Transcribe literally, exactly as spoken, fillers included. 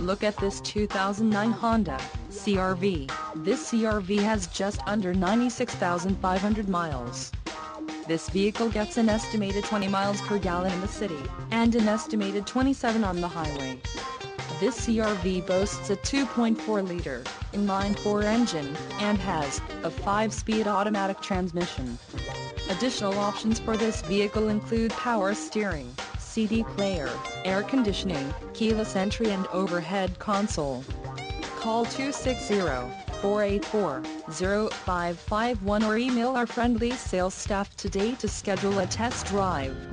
Look at this two thousand nine Honda C R V. This C R V has just under ninety-six thousand five hundred miles. This vehicle gets an estimated twenty miles per gallon in the city, and an estimated twenty-seven on the highway. This C R V boasts a two point four liter inline-four engine, and has a five-speed automatic transmission. Additional options for this vehicle include power steering, C D player, air conditioning, keyless entry and overhead console. Call two six zero, four eight four, zero five five one or email our friendly sales staff today to schedule a test drive.